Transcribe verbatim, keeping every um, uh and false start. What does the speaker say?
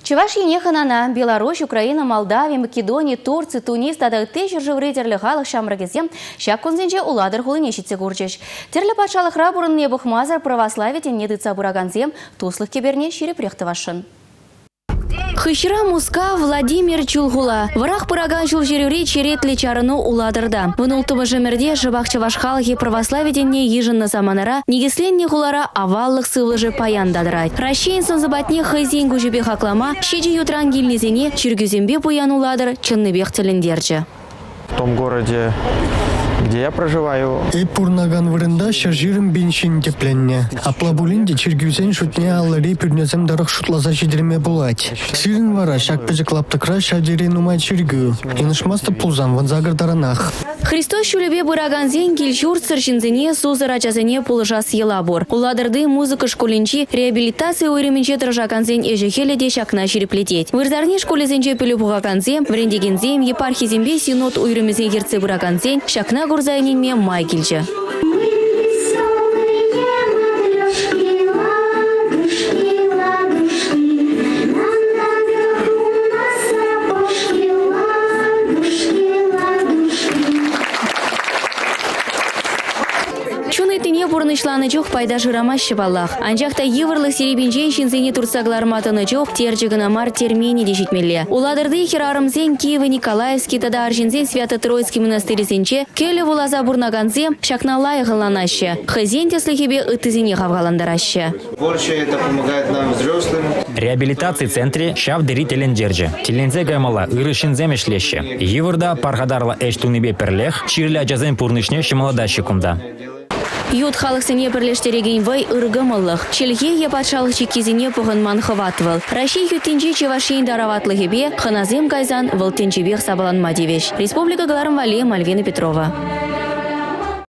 Чувашия ханана, Беларусь, Украина, Молдавия, Македония, Турция, Тунис, тада тежер живритерлі халық шамрагезем, шак конзенже уладыр хулынешітсе курчеш. Терлі патшалық рабурын небух мазар православите недыца бураганзем, туслых кеберне ширепрехты вашын. Хышра Муска Владимир Чулгула. Враг пыраган чулжерюри черетли чарыну уладырда. Вынултыбы жемерде жыбақ чавашхалығы православитенне ежінні заманара негесленне хулара аваллық сывлыжы паяндадырайд. Рашейн сынзыбатне хайзен күжібе хаклама, шеже ютран гильнезене чиргюзембе пуян уладыр чынныбех тіліндерчі. В том городе, где я проживаю. И пурнаган вырында шаржирым беншин тепленне. Аплабулинде чиргюзен шутне аллари пюрнезем дарах шутлаза шедерме булать. Сирин вара шак пежеклаптыкра шадерен умай чиргю. Инышмасты пулзан ванзагардаранах. Христос шулебе бураганзен килчур сыршинзене сузырачазене пулыжас елабор. Уладырды музыка школинчи реабилитация уйременче тражаканзен ежехеледе шакна ширеплететь. Вырзарне школезенче пелю бугаганзем, врендегензем, епархизембе синод уйремезен ерце бураганзен, шакна гурзайненме май килче. Чунайтыне бурнышланы жоқ пайда жырамашы баллах. Анжақта еврлы серебенжен шинзене турсагларматыны жоқ тержігінамар термени дешетмелі. Уладырды херарымзен Киевы Николаевский тада аржинзен Свято-Троицкий монастыресенче келі вулаза бурнаганзем шакналай ғыланашы. Хызен теслихебе ытызене хавгаландарашы. Больше это помогает нам взрослым. Реабилитации центре шав дери теленджерджи. Телензе гаймала ырышинзем ишлеще. Еврда паргадарла эштуныбе перлех, чирля джазем пурнышнеще молодащикумда. Ют халықсыне бірлештереген вай ұрғымылық. Челге епатшалық чекезіне пұғынман хыватвыл. Рашей ютенже чевашейн дараватлығыбе, ханазем гайзан вылтенчебех сабаланма девеш. Республика Галарым Вале, Мальвина Петрова.